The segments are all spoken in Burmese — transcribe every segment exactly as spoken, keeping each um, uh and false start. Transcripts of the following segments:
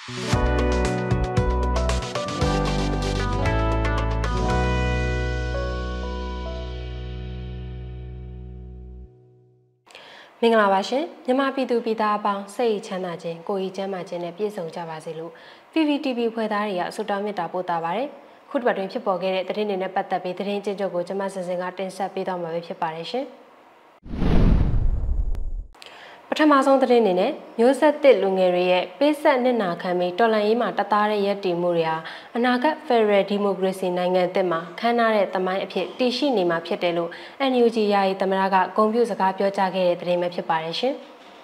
မင်္ဂလာပါရှင်မြန်မာပြည်သူပြည်သားအပေါင်းစိတ်ချမ်းသာခြင်းကိုယ်ကြီးကျန်းမာခြင်းနဲ့ပြည့်စုံကြပါစေလို့ ပီ ဗီ တီ ဗီ ဖွဲ့သားတွေကဆုတောင်းမေတ္တာပို့တာပါတယ်ခုတစ်ပတ်တွင်ဖြစ်ပေါ်ခဲ့တဲ့သတင်းတွေနဲ့ပတ်သက်ပြီးသတင်းချင်းချုပ်ကိုကျွန်မစင်စင်ကတင်ဆက်ပေးတော့မှာပဲဖြစ်ပါတယ်ရှင်ပထမဆုံးသတင်းအနေနဲ့မျိုးဆက်သစ်လူငယ်တွေရဲ့ပေးဆက်နစ်နာခံပြီးတော်လှန်ရေးမှာတသားတဲ့ရည်တည်မှုတွေဟာအနာဂတ် Federal Democracy နိုင်ငံသစ်မှာခမ်းနားတဲ့သမိုင်းအဖြစ်တည်ရှိနေမှာဖြစ်တယ်လို့ အန် ယူ ဂျီ ယာယီသမ္မတကဂုဏ်ပြုစကားပြောကြားခဲ့တဲ့သတင်းပဲဖြစ်ပါတယ်ရှင်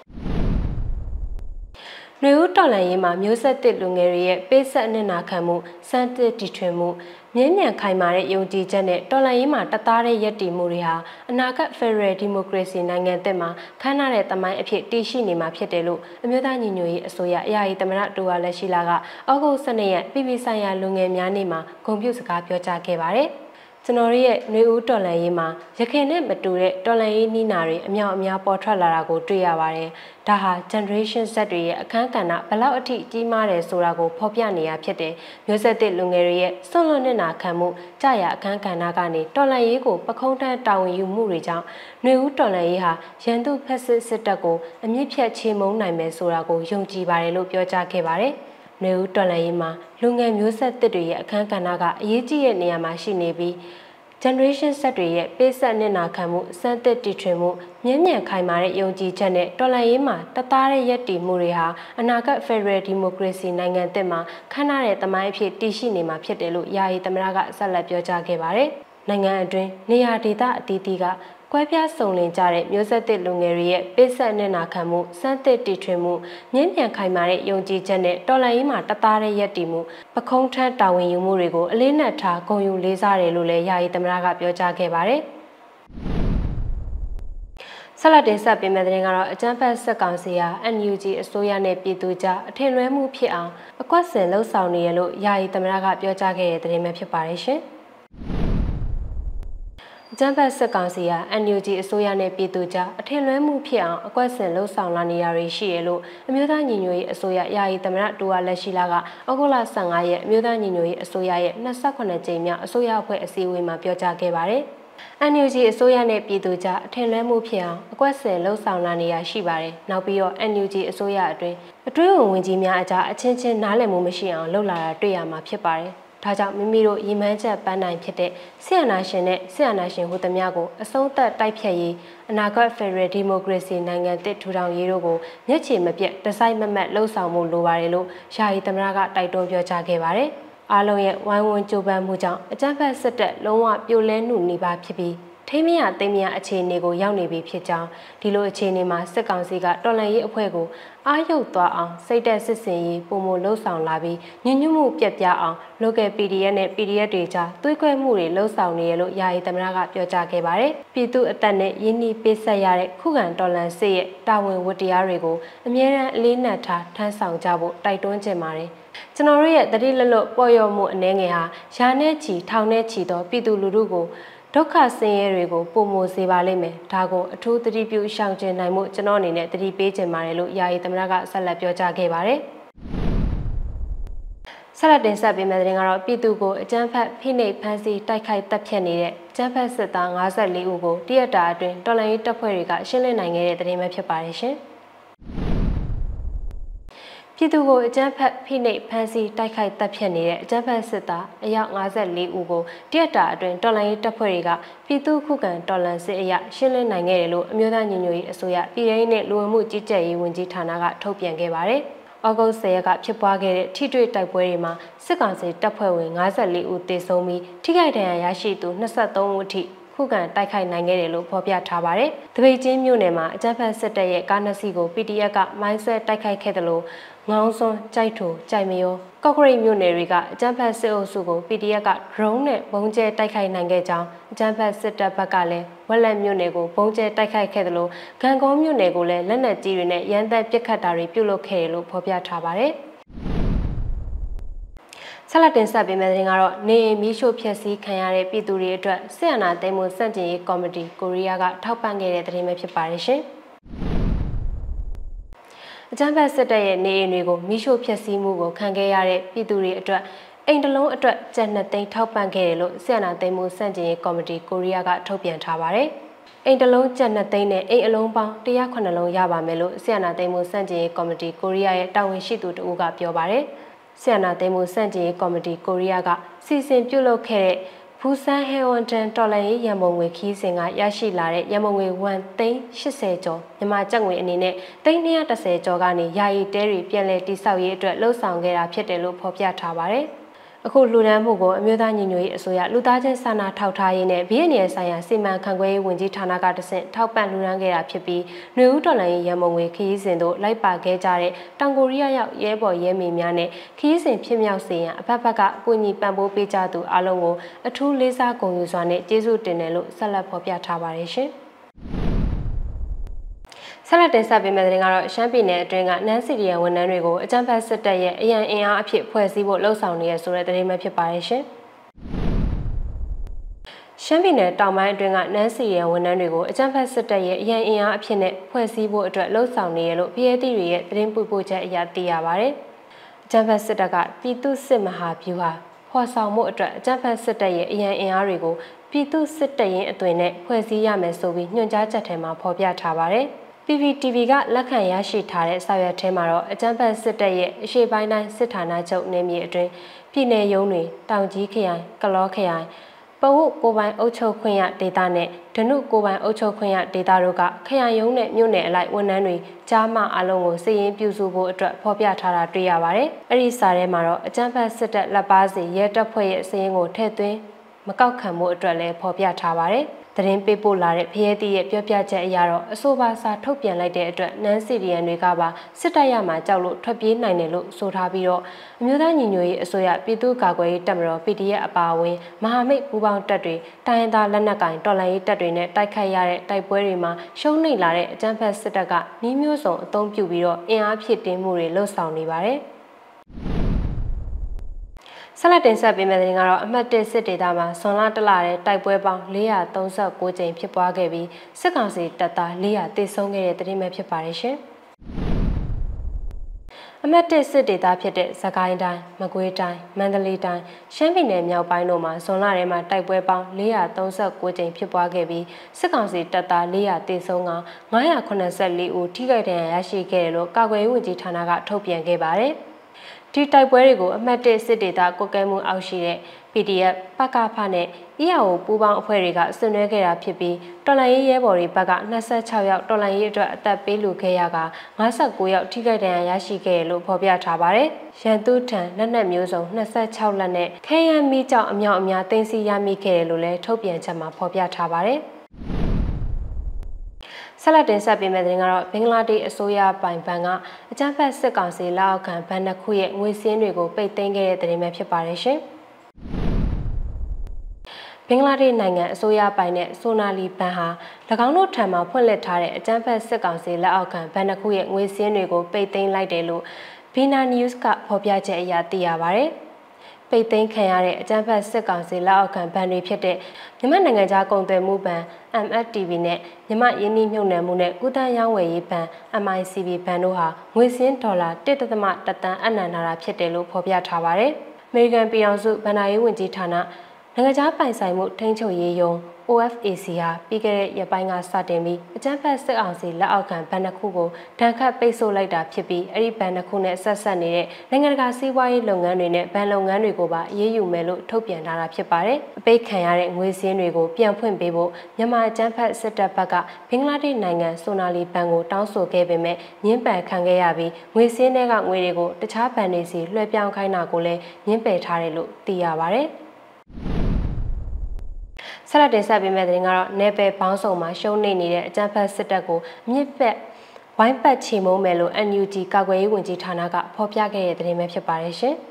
နွေဦးတော်လှန်ရေးမှာမျိုးဆက်သစ်လူငယ်တွေရဲ့ပေးဆက်နစ်နာခံမှုစံတစ်တီထွင်မှုမြင်းမြန်ခိုင်မာတဲ့ယုံကြည်ချက်နဲ့တော်လှန်ရေးမှာတသားတဲ့ရည်တည်မှုတွေဟာအနာဂတ် Federal Democracy နိုင်ငံသစ်မှာခမ်းနားတဲ့သမိုင်းအဖြစ်တည်ရှိနေမှာဖြစ်တယ်လို့အမျိုးသားညီညွတ်ရေးအစိုးရအရာကြီးသမ္မတတူဝါလက်ရှိလာကဩဂုတ်လ ၁၂ ရက်ပြည်ပဆိုင်ရာလူငယ်များနေ့မှာဂုဏ်ပြုစကားပြောကြားခဲ့ပါတယ်ကျွန်တော်ရဲ့ຫນွေဦးတော်လှန်ရေးမှာရခိုင်နဲ့မတူတဲ့တော်လှန်ရေးနှီးနာတွေအမြောက်အများပေါ်ထွက်လာတာကိုတွေ့ရပါတယ်။ဒါဟာ generation Z တွေရဲ့အခန်းကဏ္ဍဘလောက်အထိကြီးမားတယ်ဆိုတာကိုဖော်ပြနေရဖြစ်တယ်။မျိုးဆက်သစ်လူငယ်တွေရဲ့ဆွန့်လွတ်နစ်နာခံမှုကြာရအခန်းကဏ္ဍကနေတော်လှန်ရေးကိုပခုံးထမ်းတာဝန်ယူမှုတွေကြောင့်ຫນွေဦးတော်လှန်ရေးဟာရန်သူဖက်စစ်စစ်တပ်ကိုအမြင့်ဖြတ်ချေမှုန်းနိုင်မယ်ဆိုတာကိုယုံကြည်ပါတယ်လို့ပြောကြားခဲ့ပါတယ်။ຫນွေဦးတော်လှန်ရေးမှာလူငယ်မျိုးဆက်သစ်တွေရဲ့အခန်းကဏ္ဍကအရေးကြီးတဲ့နေရာမှာရှိနေပြီးgeneration Z တွေရဲ့ပေးဆက်နစ်နာခံမှုစံတစ်တီထွင်မှုမြင်းမြန်ခိုင်မာတဲ့ယုံကြည်ချက်နဲ့တော်လှန်ရေးမှာတသားတဲ့ရည်တည်မှုတွေဟာအနာဂတ် Federal Democracy နိုင်ငံသစ်မှာခမ်းနားတဲ့သမိုင်းအဖြစ်တည်ရှိနေမှာဖြစ်တယ်လို့ယာယီသမ္မတကဆက်လက်ပြောကြားခဲ့ပါတယ်။နိုင်ငံအတွင်းနေရာဒေသအသီးသီးကကွဲပြားစုံလင်ကြတဲ့မျိုးဆက်သစ်လူငယ်တွေရဲ့ပေးဆက်နစ်နာခံမှုစံတစ်တီထွင်မှုမြင်းမြန်ခိုင်မာတဲ့ယုံကြည်ချက်နဲ့တော်လှန်ရေးမှာတသားတဲ့ရည်တည်မှုပခုံးထမ်းတာဝန်ယူမှုတွေကိုအလေးနက်ထားဂုဏ်ယူလေးစားတယ်လို့လည်းယာယီသမ္မတကပြောကြားခဲ့ပါတယ်။ဆက်လက်တင်ဆက်ပေးမယ့်သတင်းကတော့အကြမ်းဖက်စစ်ကောင်စီဟာ အန် ယူ ဂျီ အစိုးရနဲ့ပြည်သူကြားအထင်လွဲမှုဖြစ်အောင်အကွက်ဆင်လှုပ်ဆောင်နေရလို့ယာယီသမ္မတကပြောကြားခဲ့တဲ့သတင်းပဲဖြစ်ပါတယ်ရှင်။ကျန်းဖတ်စစ်ကောင်စီဟာ အန် ယူ ဂျီ အစိုးရနဲ့ပြည်သူကြားအထင်လွဲမှုဖြစ်အောင်အကွက်ဆင်လှုပ်ဆောင်လာနေရတွေရှိရလို့အမျိုးသားညီညွတ်ရေးအစိုးရယာယီသမ္မတတူဝါလက်ရှိလာကဩဂုတ်လ ၁၅ ရက်အမျိုးသားညီညွတ်ရေးအစိုးရရဲ့၂၈ ကြိမ်မြောက်အစိုးရအဖွဲ့အစည်းအဝေးမှာပြောကြားခဲ့ပါတယ်။ အန် ယူ ဂျီ အစိုးရနဲ့ပြည်သူကြားအထင်လွဲမှုဖြစ်အောင်အကွက်ဆင်လှုပ်ဆောင်လာနေရရှိပါတယ်။နောက်ပြီးတော့ အန် ယူ ဂျီ အစိုးရအတွင်းအတွင်းဝင်ဝင်ကြီးများအကြားအချင်းချင်းနားလည်မှုမရှိအောင်လှုပ်လာတာတွေ့ရမှာဖြစ်ပါတယ်။ဒါကြောင့်မိမိတို့ရည်မှန်းချက်ပန်းနိုင်ဖြစ်တဲ့ဆရာနာရှင်နဲ့ဆရာနာရှင်ဟူသမျှကိုအဆုံးသတ်တိုက်ဖြတ်ရေးအနာဂတ် Federal Democracy နိုင်ငံသစ်ထူထောင်ရေးတို့ကိုမျက်ခြေမပြတ်တစိုက်မမတ်လှုံ့ဆော်မှုလိုပါတယ်လို့ယာယီသမ္မတကတိုက်တွန်းပြောကြားခဲ့ပါတယ်။အားလုံးရဲ့ဝိုင်းဝန်းကြိုးပမ်းမှုကြောင့်အကြမ်းဖက်စစ်တပ်လုံးဝပြိုလဲနှုတ်နေပါဖြစ်ပြီးထိမရသိမရအခြေအနေကိုရောက်နေပြီဖြစ်ကြောင်းဒီလိုအခြေအနေမှာစစ်ကောင်စီကတော်လှန်ရေးအဖွဲ့ကိုအားရုပ်သွားအောင်စိတ်သက်စစ်စင်ရေးပုံမလှုပ်ဆောင်လာပြီးညှဉ်းညူးမှုပြက်ပြားအောင် local ပီ ဒီ အက်ဖ် နဲ့ ပီ ဒီ အက်ဖ် တွေကြားသွေးခွဲမှုတွေလှုပ်ဆောင်နေရလို့ယာယီသမ္မတကပြောကြားခဲ့ပါတယ်။ပြည်သူအသက်နဲ့ရင်းနှီးပေးဆက်ရတဲ့ခုခံတော်လှန်စစ်ရဲ့တာဝန်ဝတ္တရားတွေကိုအမြဲတမ်းအလေးနက်ထားထမ်းဆောင်ကြဖို့တိုက်တွန်းချင်ပါတယ်။ကျွန်တော်တို့ရဲ့တတိလလွတ်ပေါ်ရော်မှုအနေငယ်ဟာရာနဲ့ချီထောင်နဲ့ချီသောပြည်သူလူထုကိုဒုက္ခဆင်းရဲတွေကိုပုံမိုစေပါလိမ့်မယ်ဒါကိုအထူးသတိပြုရှောင်ကျဉ်နိုင်မှုကျွန်တော်အနေနဲ့သတိပေးချင်ပါတယ်လို့ယာယီသမ္မတကဆက်လက်ပြောကြားခဲ့ပါတယ်ဆက်လက်တင်ဆက်ပေးမယ့်သတင်းကတော့ပြည်သူကိုအကြမ်းဖက်ဖိနှိပ်ဖမ်းဆီးတိုက်ခိုက်တပ်ဖြတ်နေတဲ့အကြမ်းဖက်စစ်သား၅၄ဦးကိုတရက်တာအတွင်းတော်လှန်ရေးတပ်ဖွဲ့တွေကရှင်းလင်းနိုင်ခဲ့တဲ့သတင်းပဲဖြစ်ပါတယ်ရှင်ပြည်သူကိုအကြမ်းဖက်ဖိနှိပ်ဖမ်းဆီးတိုက်ခိုက်တပ်ဖြတ်နေတဲ့အကြမ်းဖက်စစ်သားအယောက်၅၄ဦးကိုတရက်တာအတွင်းတော်လှန်ရေးတပ်ဖွဲ့တွေကပြည်သူခုခံတော်လှန်စစ်အရာရှင်းလင်းနိုင်ခဲ့တယ်လို့အမျိုးသားညီညွတ်ရေးအစိုးရပြည်ထောင်စုနဲ့လူဝင်မှုကြီးကြပ်ရေးဝန်ကြီးဌာနကထုတ်ပြန်ခဲ့ပါတယ်။ဩဂုတ် ၁၀ ရက်ကဖြစ်ပွားခဲ့တဲ့ထိတွေ့တိုက်ပွဲတွေမှာစစ်ကောင်စီတပ်ဖွဲ့ဝင်၅၄ဦးသေဆုံးပြီးထိခိုက်ဒဏ်ရာရရှိသူ၂၃ဦးအထိခုခံတိုက်ခိုက်နိုင်ခဲ့တယ်လို့ဖော်ပြထားပါတယ်။တပိတ်ချင်းမြို့နယ်မှာအကြမ်းဖက်စစ်တပ်ရဲ့ကားနှစ်စီးကို ပီ ဒီ အက်ဖ် ကမိုင်းဆွဲတိုက်ခိုက်ခဲ့တယ်လို့ငေါင်းစွန်းကြိုက်ထိုကြိုက်မရောကော့ကရိတ်မြို့နယ်တွေကအကြမ်းဖက်စစ်အုပ်စုကို ပီ ဒီ အက်ဖ် က drone နဲ့ဘုံကျဲတိုက်ခိုက်နိုင်ခဲ့ကြောင်းအကြမ်းဖက်စစ်တပ်ဘက်ကလည်းဝက်လက်မြို့နယ်ကိုဘုံကျဲတိုက်ခိုက်ခဲ့တယ်လို့ဂံကုန်းမြို့နယ်ကိုလည်းလက်နက်ကြီးတွေနဲ့ရန်တပ်ပစ်ခတ်တာတွေပြုလုပ်ခဲ့တယ်လို့ဖော်ပြထားပါတယ်။ဆက်လက်တင်ဆက်ပေးမယ့်သတင်းကတော့နေအိမ်မီးရှို့ဖျက်ဆီးခံရတဲ့ပြည်သူတွေအတွက်စစ်အာဏာသိမ်းမှုစန့်ကျင်ရေးကော်မတီကိုရီးယားကထောက်ပံ့ခဲ့တဲ့သတင်းပဲဖြစ်ပါတယ်ရှင်။အကြမ်းဖက်စစ်တပ်ရဲ့နေအိမ်တွေကိုမိရှို့ဖျက်ဆီးမှုကိုခံခဲ့ရတဲ့ပြည်သူတွေအတွက်အိမ်တလုံးအတွက်ကျပ်နှစ်သိန်းထောက်ပံ့ခဲ့တယ်လို့ဆီယနာသိမ်းမှုစန့်ကျင်ရေးကော်မတီကိုရီးယားကထုတ်ပြန်ထားပါတယ်။အိမ်တလုံးကျပ်နှစ်သိန်းနဲ့အိမ်အလုံးပေါင်း၁၀၇လုံးရပါမယ်လို့ဆီယနာသိမ်းမှုစန့်ကျင်ရေးကော်မတီကိုရီးယားရဲ့တာဝန်ရှိသူတဦးကပြောပါတယ်။ဆီယနာသိမ်းမှုစန့်ကျင်ရေးကော်မတီကိုရီးယားကစီစဉ်ပြုလုပ်ခဲ့တဲ့ဖူဆန်ဟဲဝန်တန်တော်လိုင်းရန်ပုံငွေခီးစဉ်ကရရှိလာတဲ့ရန်ပုံငွေ၁သိန်း၈၀ကျော်မြန်မာကျပ်ငွေအနေနဲ့သိန်း၂၁၀ကျော်ကနေယာယီတဲတွေပြန်လည်တိစောက်ရေးအတွက်လှုံ့ဆော်ခဲ့တာဖြစ်တယ်လို့ဖော်ပြထားပါတယ်။အခုလူဒန်းမှုကိုအမျိုးသားညီညွတ်ရေးအစိုးရလူသားချင်းစာနာထောက်ထားရေးနဲ့ဘီအန်ရဲ့ဆိုင်ရာစီမံခန့်ခွဲရေးဝန်ကြီးဌာနကတဆင့်ထောက်ပံ့လူဒန်းခဲ့တာဖြစ်ပြီးຫນွေဦးတော်လိုင်းရန်ပုံငွေခီးစဉ်တို့လိုက်ပါခဲ့ကြတဲ့တောင်ကိုရီးယားရောက်ရဲဘော်ရဲမေများနဲ့ခီးစဉ်ဖြစ်မြောက်စေရန်အဖက်ဖက်ကအကူအညီပံ့ပိုးပေးကြသူအားလုံးကိုအထူးလေးစားဂုဏ်ယူစွာနဲ့ကျေးဇူးတင်တယ်လို့ဆက်လက်ဖော်ပြထားပါတယ်ရှင်။ဆက်လက်တင်ဆက်ပေးမယ့်သတင်းကတော့ရှမ်းပြည်နယ်အတွင်းကနန်းစီရီယန်ဝန်ထမ်းတွေကိုအကြမ်းဖက်စစ်တပ်ရဲ့အရန်အင်အားအဖြစ်ဖွဲ့စည်းဖို့လှုံ့ဆော်နေရဆိုတဲ့သတင်းပဲဖြစ်ပါတယ်ရှင်။ရှမ်းပြည်နယ်တောင်ပိုင်းအတွင်းကနန်းစီရီယန်ဝန်ထမ်းတွေကိုအကြမ်းဖက်စစ်တပ်ရဲ့အရန်အင်အားအဖြစ်နဲ့ဖွဲ့စည်းဖို့အတွက်လှုံ့ဆော်နေရလို့ P A D တွေရဲ့သတင်းပို့ပို့ချက်အရသိရပါတယ်။အကြမ်းဖက်စစ်တပ်ကပြည်သူ့စစ်မဟာဗျူဟာဖော်ဆောင်မှုအတွက်အကြမ်းဖက်စစ်တပ်ရဲ့အရန်အင်အားတွေကိုပြည်သူ့စစ်တပ်ရင်းအသွင်နဲ့ဖွဲ့စည်းရမယ်ဆိုပြီးညွှန်ကြားချက်ထဲမှာဖော်ပြထားပါတယ်။ P P T V ကလက်ခံရရှိထားတဲ့စာရွက်ထဲမှာတော့အကြမ်းဖက်စစ်တပ်ရဲ့အရှေ့ပိုင်းတိုင်းစစ်ဌာနချုပ်နေမြေအတွင်းပြည်내ရုံးတွေတောင်ကြီးခရိုင်ကလောခရိုင်ပဝုတ်ကိုပိုင်အုပ်ချုပ်ခွင့်ရဒေသနဲ့ဒနုကိုပိုင်အုပ်ချုပ်ခွင့်ရဒေသတို့ကခရိုင်ရုံးနဲ့မြို့နယ်အလိုက်ဝန်ထမ်းတွေကြားမှအလုံးကိုစည်ရင်းပြုစုဖို့အတွက်ဖော်ပြထားတာတွေ့ရပါတယ်။အဲ့ဒီစာထဲမှာတော့အကြမ်းဖက်စစ်တပ်လက်ပါစီရဲတပ်ဖွဲ့ရဲ့စည်ရင်းကိုထည့်သွင်းမကောက်ခံမှုအတွက်လည်းဖော်ပြထားပါတယ်။သတင်းပေးပို့လာတဲ့ဖရဲတီရဲ့ပြောပြချက်အရတော့အဆိုပါစာထုတ်ပြန်လိုက်တဲ့အတွက်နန်းစီရီယန်တွေကပါစစ်တပ်ရမှာကြောက်လို့ထွက်ပြေးနိုင်တယ်လို့ဆိုထားပြီးတော့အမျိုးသားညီညွတ်ရေးအစိုးရပြည်သူ့ကာကွယ်ရေးတပ်မတော် P D F အပါအဝင်မဟာမိတ်ပူးပေါင်းတပ်တွေတိုင်းရင်းသားလက်နက်ကင်တော်လှန်ရေးတပ်တွေနဲ့တိုက်ခိုက်ရတဲ့တိုက်ပွဲတွေမှာရှုံးနိမ့်လာတဲ့အကြမ်းဖက်စစ်တပ်ကနှီးမျိုးစုံအုံပြုပြီးတော့အင်အားဖြစ်တင်းမှုတွေလှုပ်ဆောင်နေပါတယ်။ဆက်လက်တင်ဆက်ပေးမယ့်သတင်းကတော့အမှတ်၁စစ်ဒေသမှာဇွန်လတလတဲ့တိုက်ပွဲပေါင်း၄၃၉ကြိမ်ဖြစ်ပွားခဲ့ပြီးစစ်ကောင်စီတပ်သား၄၀၀တေဆုံးခဲ့တဲ့သတင်းပဲဖြစ်ပါတယ်ရှင်။အမှတ်၁စစ်ဒေသဖြစ်တဲ့စကိုင်းတိုင်းမကွေးတိုင်းမန္တလေးတိုင်းရှမ်းပြည်နယ်မြောက်ပိုင်းတို့မှာဇွန်လထဲမှာတိုက်ပွဲပေါင်း၄၃၉ကြိမ်ဖြစ်ပွားခဲ့ပြီးစစ်ကောင်စီတပ်သား၄၀၀တေဆုံးက၅၇၄ဦးထိခိုက်ဒဏ်ရာရရှိခဲ့တယ်လို့ကာကွယ်ရေးဝန်ကြီးဌာနကထုတ်ပြန်ခဲ့ပါတယ်။ဒီတိုက်ပွဲတွေကိုအမှတ်၁စစ်ဒေသကွက်ကဲမှုအောက်ရှိတဲ့ P D F ပကဖနဲ့ E A O ပူးပေါင်းအဖွဲ့တွေကဆင်နွှဲခဲ့တာဖြစ်ပြီးတော်လှန်ရေးရဲဘော်တွေဘက်က၂၆ယောက်တော်လှန်ရေးအတွက်အသက်ပေးလူခဲ့ရက၅၉ယောက်ထိခိုက်ဒဏ်ရာရရှိခဲ့တယ်လို့ဖော်ပြထားပါတယ်။ရန်သူထံလက်နက်မျိုးစုံ၂၆လက်နဲ့ခဲယမ်းမီးကြောင်အမြောက်အများသိမ်းဆည်းရမိခဲ့တယ်လို့လည်းထုတ်ပြန်ချက်မှာဖော်ပြထားပါတယ်။ဆက်လက်တင်ဆက်ပေးမယ့်သတင်းကတော့ဘင်္ဂလားဒေ့ရှ်အစိုးရပိုင်ဘဏ်ကအကြမ်းဖက်စစ်ကောင်စီလက်အောက်ခံဘဏ်တစ်ခုရဲ့ငွေစင်းတွေကိုပိတ်သိမ်းခဲ့တဲ့သတင်းပဲဖြစ်ပါတယ်ရှင်။ဘင်္ဂလားဒေ့ရှ်နိုင်ငံအစိုးရပိုင်တဲ့ဆိုနာလီဘဏ်ဟာ၎င်းတို့ထံမှဖွင့်လှစ်ထားတဲ့အကြမ်းဖက်စစ်ကောင်စီလက်အောက်ခံဘဏ်တစ်ခုရဲ့ငွေစင်းတွေကိုပိတ်သိမ်းလိုက်တယ်လို့ Bina News ကဖော်ပြချက်အရသိရပါတယ်။ပိတ်သိမ်းခံရတဲ့အကြမ်းဖက်စစ်ကောင်စီလက်အောက်ခံဘဏ်တွေဖြစ်တဲ့မြန်မာနိုင်ငံခြားကုန်သွယ်မှုဘဏ် M F T B နဲ့မြန်မာရင်းနှီးမြှုပ်နှံမှုနဲ့ကုသရောင်းဝယ်ရေးဘဏ် M I C B ဘဏ်တို့ဟာငွေစင်းဒေါ်လာတစ်ဒသမတစ်တန်အနံ့နာတာဖြစ်တယ်လို့ဖော်ပြထားပါတယ်။အမေရိကန်ပြည်ထောင်စုဘဏ္ဍာရေးဝန်ကြီးဌာနနိုင်ငံခြားပိုင်ဆိုင်မှုထိန်းချုပ်ရေးယုံ O F A C ဟာပြီးခဲ့တဲ့ရက်ပိုင်းကစတင်ပြီးအကြမ်းဖက်စစ်အောင်စီလက်အောက်ခံဘဏ်တစ်ခုကိုဒဏ်ခတ်ပိတ်ဆို့လိုက်တာဖြစ်ပြီးအဲ့ဒီဘဏ်တစ်ခုနဲ့ဆက်ဆက်နေတဲ့နိုင်ငံတကာစီးပွားရေးလုပ်ငန်းတွေနဲ့ဘဏ်လုပ်ငန်းတွေကိုပါအေးအေးယူမယ်လို့ထုတ်ပြန်ထားတာဖြစ်ပါတယ်။အပိတ်ခံရတဲ့ငွေစင်းတွေကိုပြန်ဖွင့်ပေးဖို့မြန်မာအကြမ်းဖက်စစ်တပ်ဘက်ကဘင်္ဂလားဒေ့ရှ်နိုင်ငံဆိုနာလီဘဏ်ကိုတောင်းဆိုခဲ့ပေမဲ့ညှင်းပယ်ခံခဲ့ရပြီးငွေစင်းတွေကငွေတွေကိုတခြားဘဏ်တွေစီလွှဲပြောင်းခိုင်းတာကိုလည်းညှင်းပယ်ထားတယ်လို့သိရပါတယ်။ဆက်လက်တင်ဆက်ပေးမယ့်သတင်းကတော့နယ်ပယ်ပေါင်းစုံမှာရှုံးနေနေတဲ့အကြမ်းဖက်စစ်တပ်ကိုအမြင့်ပက်ဝိုင်းပတ်ချေမှုန်းမယ်လို့ N U G ကာကွယ်ရေးဝန်ကြီးဌာနကဖော်ပြခဲ့တဲ့သတင်းပဲဖြစ်ပါတယ်ရှင်။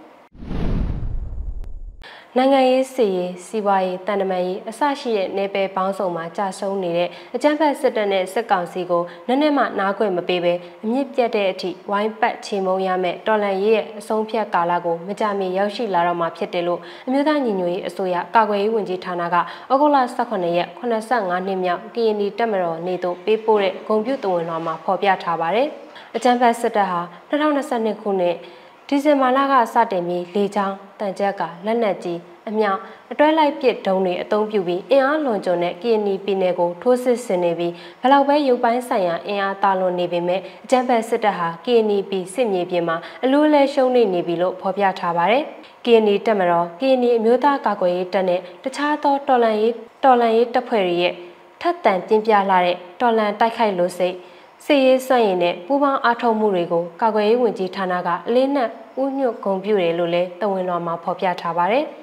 နိုင်ငံရေးစီရေးစီးပွားရေးတန်တမာရေးအစရှိတဲ့နယ်ပယ်ပေါင်းစုံမှာကြာဆုံးနေတဲ့အကြမ်းဖက်စစ်တပ်နဲ့စစ်ကောင်စီကိုနည်းနည်းမှနားခွင့်မပေးဘဲအမြင့်ပြတ်တဲ့အထိဝိုင်းပတ်ချေမှုန်းရမယ်တော်လှန်ရေးရဲ့အဆုံးဖြတ်ကာလကိုမကြာမီရောက်ရှိလာတော့မှာဖြစ်တယ်လို့အမျိုးသားညီညွတ်ရေးအစိုးရကာကွယ်ရေးဝန်ကြီးဌာနကဩဂုတ်လ၁၇ရက်၇၅နှစ်မြောက်ကရင်နီတပ်မတော်နေသို့ပေးပို့တဲ့ဂုဏ်ပြုသဝဏ်လွှာမှာဖော်ပြထားပါတယ်။အကြမ်းဖက်စစ်တပ်ဟာ၂၀၂၂ခုနှစ်ဒီဇင်ဘာလကစတင်ပြီးလေကြောင်းတန်ကြပ်ကလက်နက်ကြီးအမြောက်အတွဲလိုက်ပစ်ဒုံးတွေအုံပြုပြီးအင်အားလွန်ကျွံတဲ့ ကရင်နီ ပြည်နယ်ကိုထိုးစစ်ဆင်နေပြီးဘလောက်ပဲရုပ်ပိုင်းဆိုင်ရာအင်အားတာလွန်နေပေမဲ့အကြမ်းဖက်စစ်တပ်ဟာ ကရင်နီ ပြည်စစ်မြေပြင်မှာအလူးလဲရှုံးနေနေပြီလို့ဖော်ပြထားပါတယ်။ ကရင်နီတပ်မတော် ကရင်နီအမျိုးသားကာကွယ်ရေးတပ်နဲ့တခြားသောတော်လှန်ရေးတော်လှန်ရေးတပ်ဖွဲ့တွေရဲ့ထပ်တန်ပြင်းပြလာတဲ့တော်လှန်တိုက်ခိုက်လို့စိတ်စစ်ရေးစွမ်းရည်နဲ့ပူးပေါင်းအားထုတ်မှုတွေကိုကာကွယ်ရေးဝန်ကြီးဌာနကအလေးနက်ဥညွတ်ဂုဏ်ပြုတယ်လို့လည်းတဝန်တော်မှာဖော်ပြထားပါတယ်။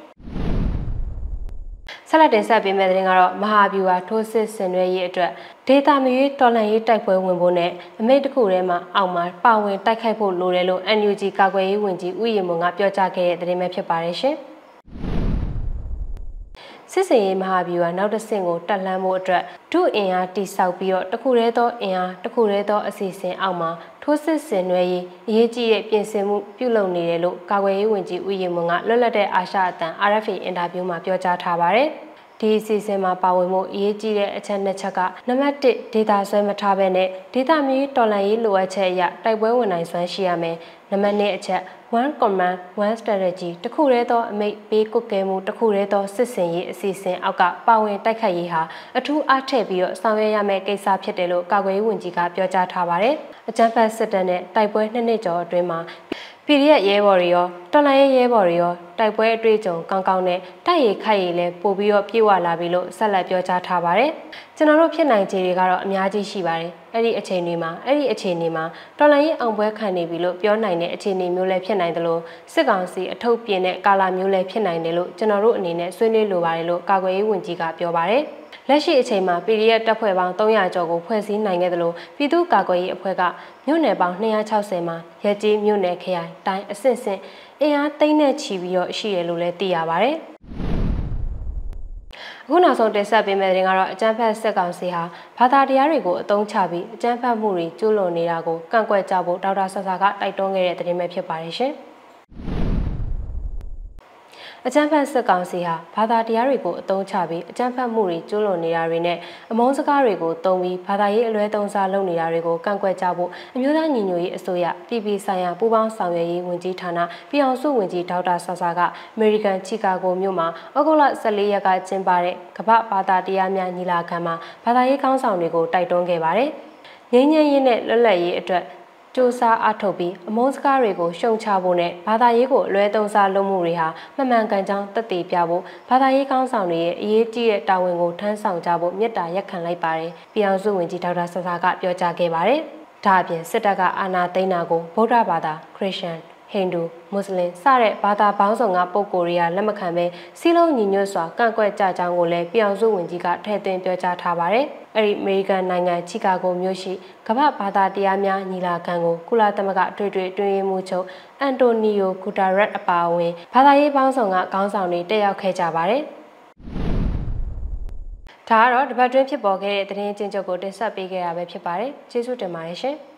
ဆက်လက်တင်ဆက်ပေးမယ့်သတင်းကတော့မဟာဗျူဟာထိုးစစ်ဆင်နွှဲရေးအတွက်ဒေတာမီရေးတော်လှန်ရေးတိုက်ပွဲဝင်ဖို့နဲ့အမိန့်တစ်ခုထဲမှာအောက်မှာပါဝင်တိုက်ခိုက်ဖို့လိုတယ်လို့ အန် ယူ ဂျီ ကာကွယ်ရေးဝန်ကြီးဦးရီမွန်ကပြောကြားခဲ့တဲ့သတင်းပဲဖြစ်ပါတယ်ရှင်။စစ်စင်ရေးမဟာဗျူဟာနောက်တစ်ဆင့်ကိုတက်လှမ်းဖို့အတွက်ဒုအင်အားတိဆောက်ပြီးတော့တခုတည်းသောအင်အားတခုတည်းသောအစီအစဉ်အောက်မှာထိုးစစ်ဆင်နွှဲရေးအရေးကြီးတဲ့ပြင်ဆင်မှုပြုလုပ်နေတယ်လို့ကာကွယ်ရေးဝန်ကြီးဦးရီမွန်ကလွတ်လပ်တဲ့အာရှအသံ အာရ် အက်ဖ် အေ အင်တာဗျူးမှာပြောကြားထားပါတယ်။ဒီအစီအစဉ်မှာပါဝင်မှုအရေးကြီးတဲ့အချက်နှစ်ချက်ကနံပါတ်တစ်ဒေတာဆွဲမထားဘဲနဲ့ဒေတာမျိုးတော်လှန်ရေးလိုအပ်ချက်အရတိုက်ပွဲဝင်နိုင်စွမ်းရှိရမယ်။နံပါတ်နှစ်အချက် one command one strategy တခုတည်းသောအမိန့်ပေးကွက်ကဲမှုတခုတည်းသောစစ်စင်ရေးအစီအစဉ်အောက်ကပါဝင်တိုက်ခိုက်ရေးဟာအထူးအားထည့်ပြီးတော့ဆောင်ရွက်ရမယ့်ကိစ္စဖြစ်တယ်လို့ကာကွယ်ရေးဝန်ကြီးကပြောကြားထားပါတယ်။အကြမ်းဖက်စစ်တပ်နဲ့တိုက်ပွဲနှစ်နှစ်ကျော်အတွင်းမှာပီဒီအက် ရဲဘော်တွေရောတော်လှန်ရေးရဲဘော်တွေရောတိုက်ပွဲအတွေ့အကြုံကောင်းကောင်းနဲ့တိုက်ရိုက်ခိုက်ရည်လဲပို့ပြီးတော့ပြေဝလာပြီလို့ဆက်လက်ပြောကြားထားပါတယ်။ကျွန်တော်တို့ဖြစ်နိုင်ခြေတွေကတော့အများကြီးရှိပါတယ်။အဲ့ဒီအချိန်တွေမှာအဲ့ဒီအချိန်တွေမှာတော်လှန်ရေးအောင်ပွဲခံနေပြီလို့ပြောနိုင်တဲ့အခြေအနေမျိုးလည်းဖြစ်နိုင်တယ်လို့စစ်ကောင်စီအထုပ်ပြင်းတဲ့ကာလာမျိုးလည်းဖြစ်နိုင်တယ်လို့ကျွန်တော်တို့အနေနဲ့ဆွေးနွေးလိုပါတယ်လို့ကာကွယ်ရေးဝန်ကြီးကပြောပါတယ်။လက်ရှိအချိန်မှာ ပီ ဒီ အက်ဖ် တပ်ဖွဲ့ပေါင်းသုံးရာကျော်ကိုဖွဲ့စည်းနိုင်ခဲ့တယ်လို့ပြည်သူ့ကာကွယ်ရေးအဖွဲ့ကမြို့နယ်ပေါင်းနှစ်ရာခြောက်ဆယ်မှာရဲကြီးမြို့နယ်ခရိုင်တိုင်းအဆင့်ဆင့်အင်အားသိန်းနဲ့ချီပြီးတော့ရှိရလို့လည်းသိရပါတယ်။အခုနောက်ဆုံးတင်ဆက်ပေးမယ့်သတင်းကတော့အကြမ်းဖက်စစ်ကောင်စီဟာဘာသာတရားတွေကိုအသုံးချပြီးအကြမ်းဖက်မှုတွေကျူးလွန်နေတာကိုကန့်ကွက်ကြဖို့ဒေါက်တာဆဆာကတိုက်တွန်းခဲ့တဲ့သတင်းပဲဖြစ်ပါတယ်ရှင်။အကြမ်းဖက်စစ်ကောင်စီဟာဘာသာတရားတွေကိုအသုံးချပြီးအကြမ်းဖက်မှုတွေကျူးလွန်နေတာတွေနဲ့အမုန်းစကားတွေကိုသုံးပြီးဘာသာရေးအလွဲသုံးစားလုပ်နေတာတွေကိုကန့်ကွက်ကြဖို့အမျိုးသားညီညွတ်ရေးအစိုးရပြည်ပဆိုင်ရာပူးပေါင်းဆောင်ရွက်ရေးဝန်ကြီးဌာနပြည်အောင်စုဝန်ကြီးဒေါက်တာဆဆာကအမေရိကန်ချီကာဂိုမြို့မှာဩဂုတ်လဆယ်လေးရက်ကကျင်းပတဲ့ကမ္ဘာဘာသာတရားများညီလာခံမှာဘာသာရေးခေါင်းဆောင်တွေကိုတိုက်တွန်းခဲ့ပါတယ်။ငြိမ်းချမ်းရေးနဲ့လွတ်လပ်ရေးအတွက်စူးစမ်းအားထုတ်ပြီးအမုန်းစကားတွေကိုရှုံချဖို့နဲ့ဘာသာရေးကိုအလွဲသုံးစားလုပ်မှုတွေဟာမှန်မှန်ကန်ကြောင်းသက်သေပြဖို့ဘာသာရေးကောင်းဆောင်တွေရဲ့အရေးကြီးတဲ့တာဝန်ကိုထမ်းဆောင်ကြဖို့မြစ်တာရက်ခံလိုက်ပါတယ်။ပြည်အောင်စုဝန်ကြီးဒေါက်တာဆဆာကပြောကြားခဲ့ပါတယ်။ဒါအပြင်စစ်တပ်ကအာဏာသိမ်းတာကိုဗုဒ္ဓဘာသာခရစ်ယာန်ဟိန္ဒူမွတ်စလင်စတဲ့ဘာသာပေါင်းစုံကပုဂ္ဂိုလ်တွေကလက်မခံဘဲစီးလုံးညီညွတ်စွာကန့်ကွက်ကြကြောင်းကိုလည်းပြည်အောင်စုဝန်ကြီးကထည့်သွင်းပြောကြားထားပါတယ်။အဲဒီအမေရိကန်နိုင်ငံချီကာဂိုမြို့ရှိကမ္ဘာဘာသာတရားများညီလာခံကိုကုလသမဂ္ဂအထွေထွေအတွင်းရေးမှူးချုပ်အန်တိုနီယိုဂူတာရက်အပါအဝင်ဘာသာရေးပေါင်းစုံကခေါင်းဆောင်တွေတက်ရောက်ခဲ့ကြပါတယ်။ဒါကတော့တပတ်တွင်းဖြစ်ပေါ်ခဲ့တဲ့သတင်းချင်းချုပ်ကိုတင်ဆက်ပေးခဲ့ရပဲဖြစ်ပါတယ်။ကျေးဇူးတင်ပါတယ်ရှင်။